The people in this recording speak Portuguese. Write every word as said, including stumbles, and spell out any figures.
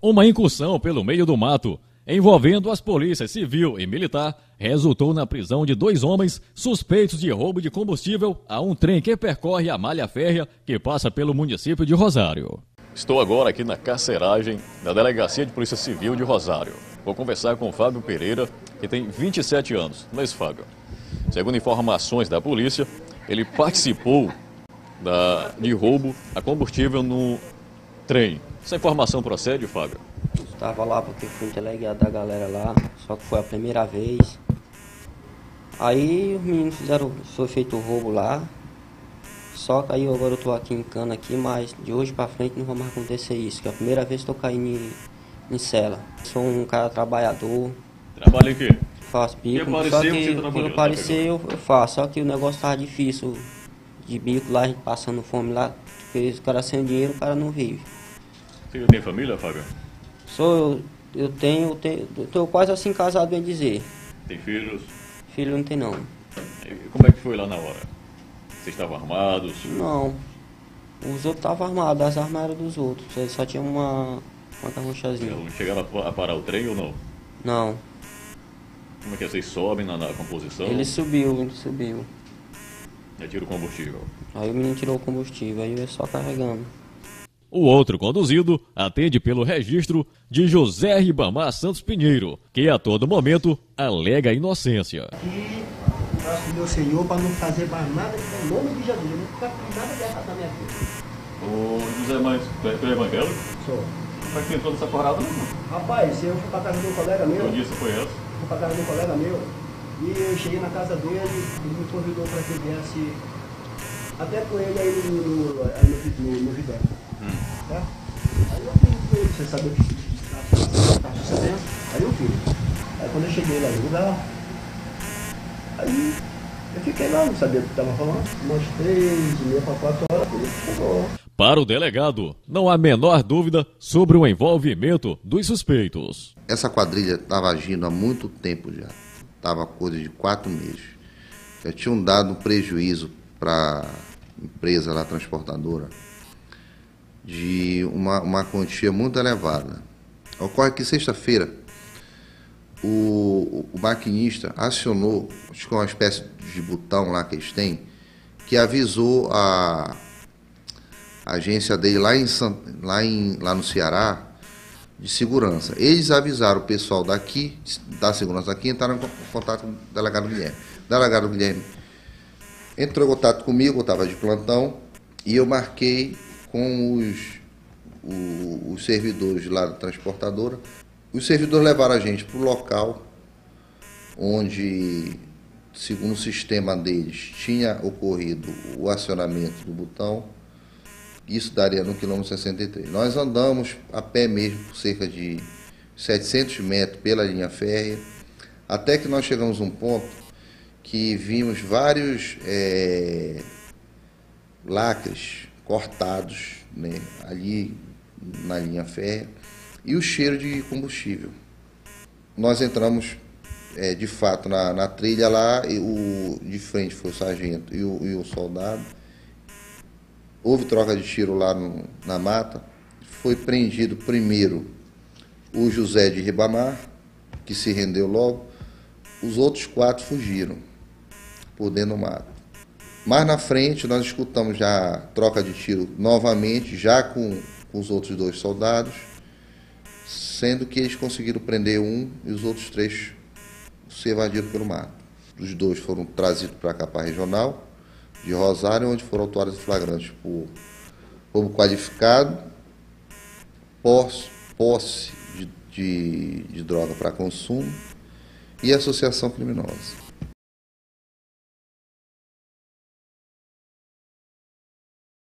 Uma incursão pelo meio do mato, envolvendo as polícias civil e militar, resultou na prisão de dois homens suspeitos de roubo de combustível a um trem que percorre a malha férrea que passa pelo município de Rosário. Estou agora aqui na carceragem da Delegacia de Polícia Civil de Rosário. Vou conversar com o Fábio Pereira, que tem vinte e sete anos. Não é isso, Fábio? Segundo informações da polícia, ele participou da, de roubo a combustível no trem. Essa informação procede, Fábio? Estava lá porque fui delegado da galera lá, só que foi a primeira vez. Aí os meninos fizeram, foi feito o roubo lá. Só que aí agora eu tô aqui em cana aqui, mas de hoje pra frente não vai mais acontecer isso, que é a primeira vez que eu tô caindo em, em cela. Sou um cara trabalhador. Trabalha em quê? Faço bico, que só que o que aparecer eu, eu faço, só que o negócio tava difícil. De bico lá, a gente passando fome lá, porque os caras sem dinheiro, o cara não vive. Você tem família, Fábio? Sou eu, eu tenho, eu tenho, eu tô quase assim casado, bem dizer. Tem filhos? Filho não tem não. E como é que foi lá na hora? Vocês estavam armados? Não. Os outros estavam armados, as armas eram dos outros. Só tinha uma, uma carrochazinha. Chegaram a parar o trem ou não? Não. Como é que é? Vocês sobem na, na composição? Ele subiu, ele subiu. E tira o combustível. Aí o menino tirou o combustível, aí eu ia só carregando. O outro conduzido atende pelo registro de José Ribamar Santos Pinheiro, que a todo momento alega inocência. E faço meu Senhor para não fazer mais nada, em nome de Jesus, eu não faço nada de errado na minha vida. Ô José, mas tu é evangélico? Sou. Como é que entrou nessa parada, não? Rapaz, eu fui para casa de um colega meu. Que disse foi essa? Fui para casa de um colega meu e eu cheguei na casa dele, ele me convidou para que eu viesse até com ele aí no, no, no, no, no Vidal. Hum. Tá? Aí eu fui com ele, você sabe o que está sucedendo? Aí eu fui. Aí quando eu cheguei lá no lugar, aí eu fiquei lá, não sabia o que estava falando. Umas três e meia para quatro horas, ele chegou. Para o delegado, não há menor dúvida sobre o envolvimento dos suspeitos. Essa quadrilha estava agindo há muito tempo já. Estava coisa de quatro meses. Já tinham dado prejuízo para a empresa lá, transportadora, de uma, uma quantia muito elevada. Ocorre que sexta-feira o, o maquinista acionou, acho que é uma espécie de botão lá que eles têm, que avisou a, a agência dele lá, em, lá, em, lá no Ceará, de segurança. Eles avisaram o pessoal daqui, da segurança daqui, entraram em contato com o delegado Guilherme. O delegado Guilherme entrou em contato comigo, eu estava de plantão, e eu marquei com os, os, os servidores lá da transportadora. Os servidores levaram a gente para o local onde, segundo o sistema deles, tinha ocorrido o acionamento do botão. Isso daria no quilômetro sessenta e três. Nós andamos a pé mesmo por cerca de setecentos metros pela linha férrea, até que nós chegamos a um ponto que vimos vários é, lacres cortados, né, ali na linha férrea, e o cheiro de combustível. Nós entramos é, de fato na, na trilha lá, e o, de frente foi o sargento e o, e o soldado. Houve troca de tiro lá no, na mata. Foi prendido primeiro o José de Ribamar, que se rendeu logo. Os outros quatro fugiram por dentro do mato. Mais na frente, nós escutamos já troca de tiro novamente, já com, com os outros dois soldados, sendo que eles conseguiram prender um e os outros três se evadiram pelo mato. Os dois foram trazidos para cá, para a regional de Rosário, onde foram autuados flagrantes por roubo qualificado, posse, posse de, de, de droga para consumo e associação criminosa.